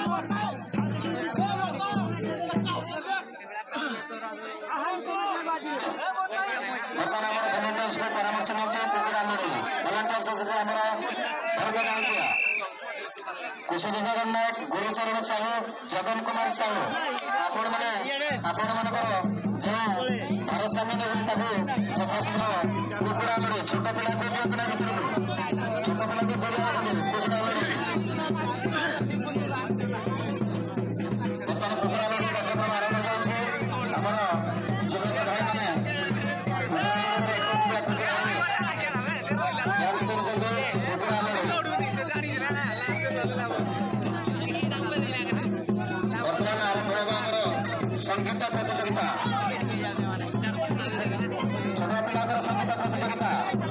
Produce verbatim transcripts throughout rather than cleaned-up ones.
परामर्श कुशल जगन्नाथ गुरुचरण साहू जगन कुमार साहू आपण मैंने आपण मानकर जो भारसाम्य यथाशीघ्र कुकुड़ा मिले छोट पिला छोट पिला छोट पिला कुकुड़ा मिले बर्तमान कुकुड़ा मिले कार्यक्रम आरंभ होमर युवक भाई मैंने संगीत प्रतियोगिता छोटा पिला संगीत प्रतियोगिता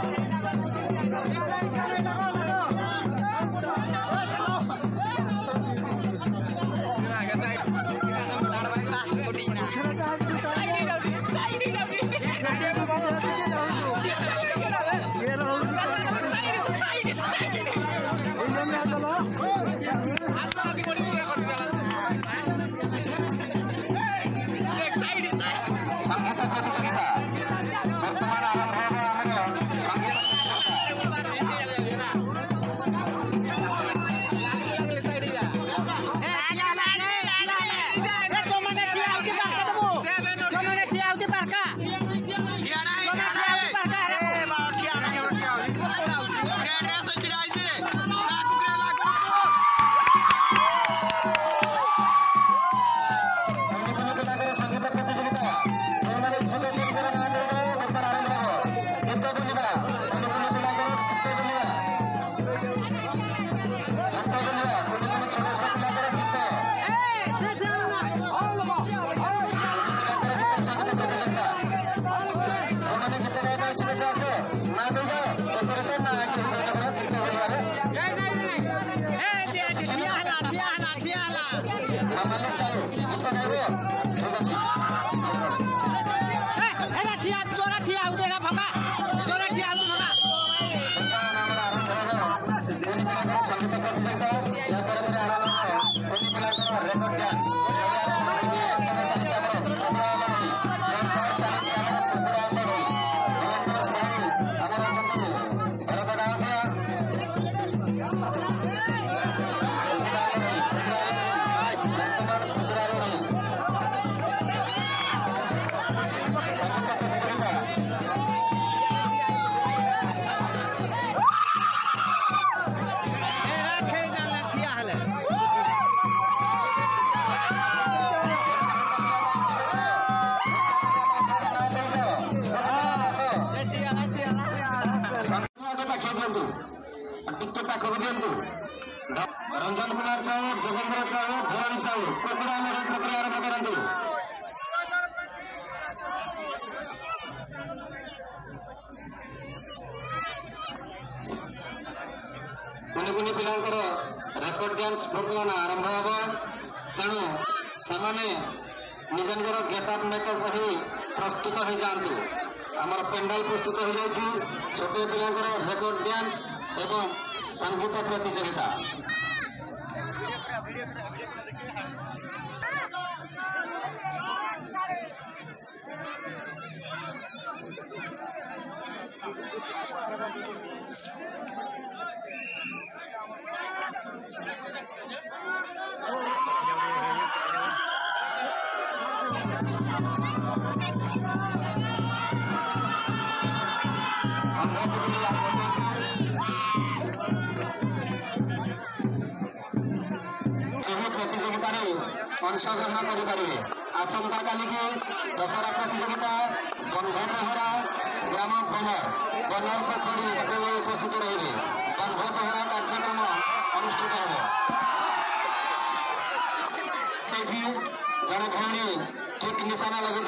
वर्तमान आरंभ होगा संगीत रंजन कुमार साहू जोगेन्द्र साहू भरणी साहू कुकुड़ा मेरे प्रक्रिया आरंभ करती कुनि कुनि पिलांकर रेकर्ड डांस बर्तमान आरंभ होगा तेणु से निज निजर गेटअप मेकअप पढ़ी प्रस्तुत हो जातु आमर पेंडाल प्रस्तुत हो जाए छोट पिलांकर रेकर्ड डांस एवं संगीत प्रतियोगिता प्रतियोगितार अंशग्रहण करें आसंता काली की दशहरा प्रतियोगिता बंधपहरा ग्राम बनर बनर पोखरी उपस्थित रहे बंधपहरा कार्यक्रम अनुष्ठित हो जड़े भौणी ठीक निशाना लगे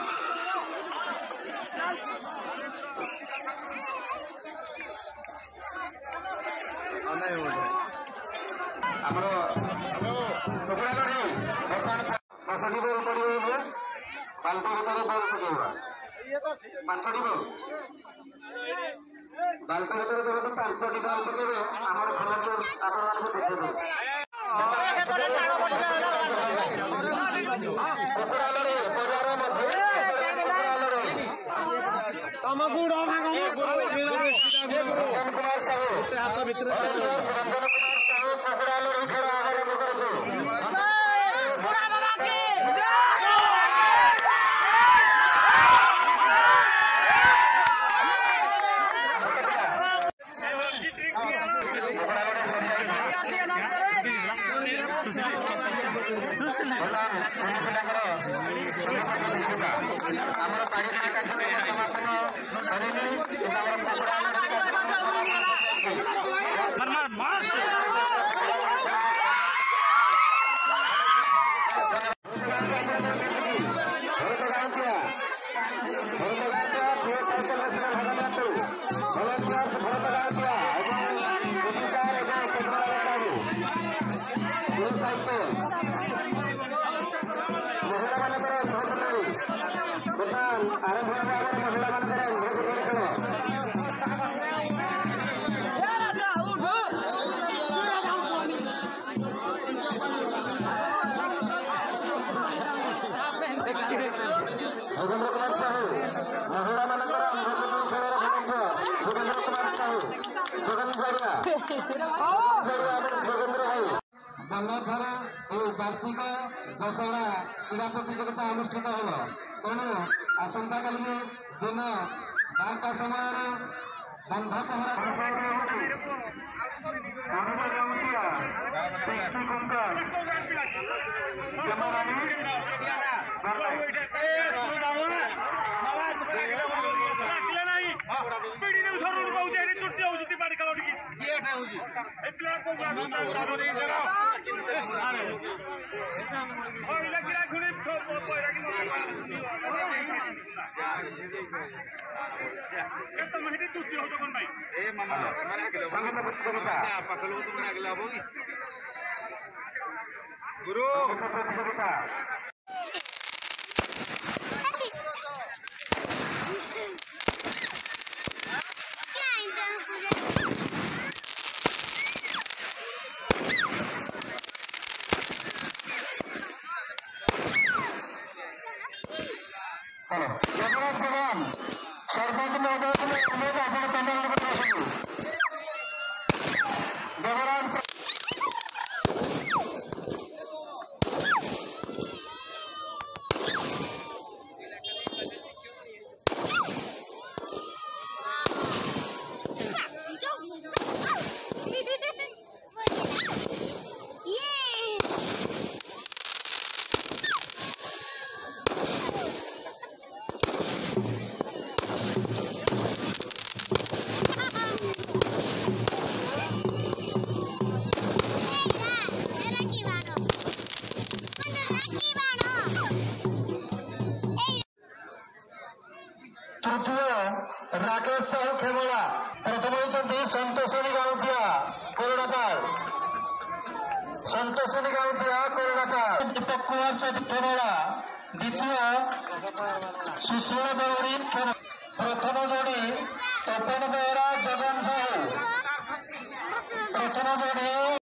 आमर कुकुड़ा लड़े बर्तमान दसटी बल पड़े बाल्टी भर बल पकड़ा पांचटी बल बाल्टी भर जब पांचटी बल पकड़े आम भल आप କୁକୁଡ଼ା ଲଢ଼େଇ ପରିବାର ମଧ୍ୟରେ କୁକୁଡ଼ା ଲଢ଼େଇ ତମକୁ ରଞ୍ଜନ କୁମାର ସାହୁ ରଞ୍ଜନ କୁମାର ସାହୁ କୁକୁଡ଼ା ଲଢ଼େଇ ଖେଳ ଆରମ୍ଭ କରନ୍ତୁ। ଆମର ପାଣିପାଗ କାର୍ଯ୍ୟକ୍ରମ ସମାପନ କରିନି ଆମର କୁକୁଡ଼ା ମହିଳାମାନଙ୍କର ବର୍ତ୍ତମାନ ଆରମ୍ଭ ହେବ ଆମର ମହିଳାମାନଙ୍କର ଭୋଟ ଖେଳ। ଯୋଗେନ୍ଦ୍ର କୁମାର ସାହୁ ମହିଳାମାନଙ୍କର ଭୋଟ ଖେଳର ଭୂମିକା ଯୋଗେନ୍ଦ୍ର କୁମାର ସାହୁ ଯୋଗେନ୍ଦ୍ର ଯୋଗେନ୍ଦ୍ର ଭାଇ ବନଧର ଏହି ବାର୍ଷିକ ଦଶହରା କ୍ରୀଡ଼ା ପ୍ରତିଯୋଗିତା ଅନୁଷ୍ଠିତ ହେବ। ତେଣୁ ଆସନ୍ତାକାଲି ଦିନ ବାରଟା ସମୟରେ ବନ୍ଧ ପହରା गुरु सरपंच महोदय तृतीय राकेश साहू खेमला प्रथम होती संतोषणी गाँवटिया कोरोनापाल संतोषणी गाँवटिया कोरोनापाल दीपक कुमार खेमला द्वितीय सुशील देवरी प्रथम जोड़ी तपन बेहरा जगन साहू प्रथम जोड़ी